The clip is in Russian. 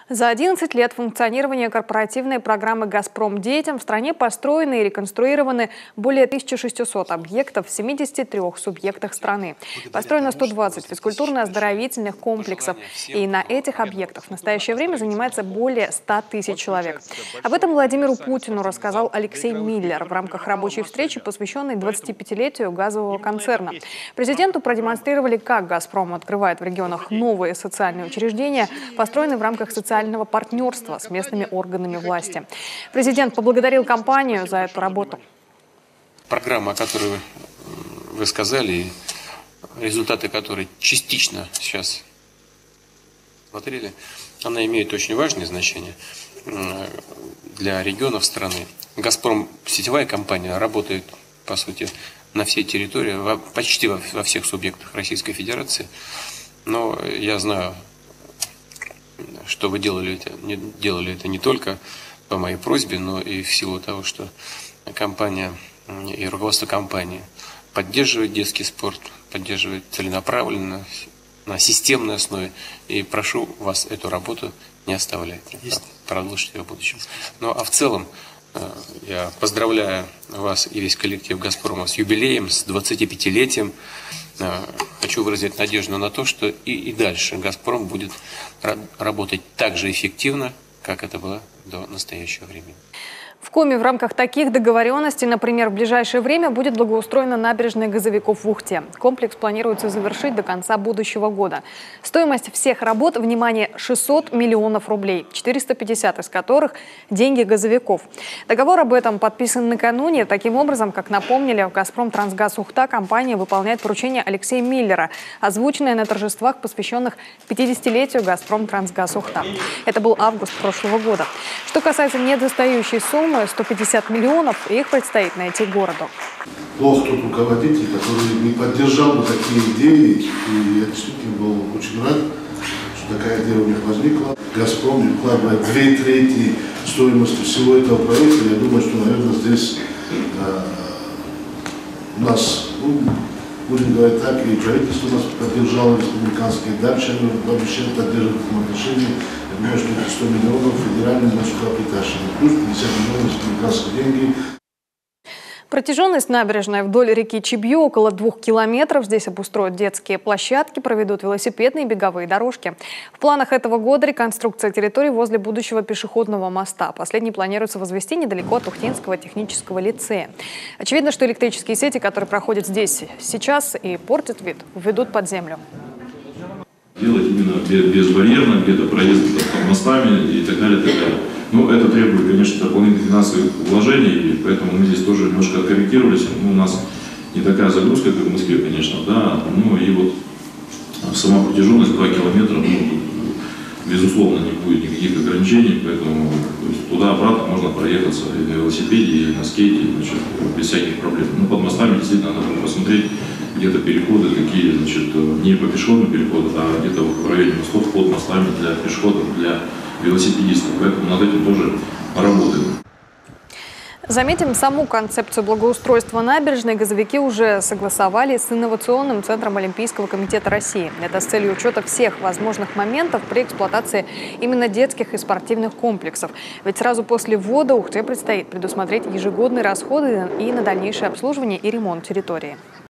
За 11 лет функционирования корпоративной программы «Газпром детям» в стране построены и реконструированы более 1600 объектов в 73 субъектах страны. Построено 120 физкультурно-оздоровительных комплексов. И на этих объектах в настоящее время занимается более 100 тысяч человек. Об этом Владимиру Путину рассказал Алексей Миллер в рамках рабочей встречи, посвященной 25-летию газового концерна. Президенту продемонстрировали, как «Газпром» открывает в регионах новые социальные учреждения, построенные в рамках социального партнерства с местными органами власти. Президент поблагодарил компанию за эту работу. Программа, о которой вы сказали, результаты которой частично сейчас смотрели, она имеет очень важное значение для регионов страны. «Газпром» сетевая компания работает, по сути, на всей территории, почти во всех субъектах Российской Федерации. Но я знаю, что вы делали это не только по моей просьбе, но и в силу того, что компания и руководство компании поддерживает детский спорт, поддерживает целенаправленно, на системной основе. И прошу вас эту работу не оставлять, продолжить ее в будущем. Ну а в целом я поздравляю вас и весь коллектив «Газпрома» с юбилеем, с 25-летием. Хочу выразить надежду на то, что и дальше «Газпром» будет работать так же эффективно, как это было до настоящего времени. В Коми в рамках таких договоренностей, например, в ближайшее время будет благоустроена набережная газовиков в Ухте. Комплекс планируется завершить до конца будущего года. Стоимость всех работ, внимание, 600 миллионов рублей, 450 из которых – деньги газовиков. Договор об этом подписан накануне. Таким образом, как напомнили, в «Газпром Трансгаз Ухта» компания выполняет поручение Алексея Миллера, озвученное на торжествах, посвященных 50-летию «Газпром Трансгаз Ухта». Это был август прошлого года. Что касается недостающей суммы, 150 миллионов, их предстоит найти городу. Плохо тот руководитель, который не поддержал бы такие идеи, и я действительно был очень рад, что такая идея у них возникла. «Газпром» вкладывает 2/3 стоимости всего этого проекта. Я думаю, что, наверное, здесь у нас, будем говорить так, и правительство нас поддержало, республиканские, дальше они обещают поддерживать в этом отношении. Я думаю, что эти 100 миллионов федеральные мы сюда притащили. Плюс 50 миллионов республиканские деньги. Протяженность набережной вдоль реки Чебью около 2 километров. Здесь обустроят детские площадки, проведут велосипедные и беговые дорожки. В планах этого года реконструкция территории возле будущего пешеходного моста. Последний планируется возвести недалеко от Ухтинского технического лицея. Очевидно, что электрические сети, которые проходят здесь сейчас и портят вид, введут под землю. Делать именно безбарьерно, где-то проезд под мостами и так далее, так далее. Но это требует, конечно, дополнительных финансовых вложений, и поэтому мы здесь тоже немножко откорректировались. У нас не такая загрузка, как в Москве, конечно, да. Ну и вот сама протяженность 2 километра, безусловно, не будет никаких ограничений, поэтому туда-обратно можно проехаться и на велосипеде, и на скейте, значит, без всяких проблем. Но под мостами действительно надо посмотреть, где-то переходы такие, значит, не по пешеходным переходам, а где-то в районе мостов под мостами для пешеходов, для велосипедистов. Поэтому над этим тоже работаем. Заметим, саму концепцию благоустройства набережной газовики уже согласовали с инновационным центром Олимпийского комитета России. Это с целью учета всех возможных моментов при эксплуатации именно детских и спортивных комплексов. Ведь сразу после ввода Ухте предстоит предусмотреть ежегодные расходы и на дальнейшее обслуживание и ремонт территории.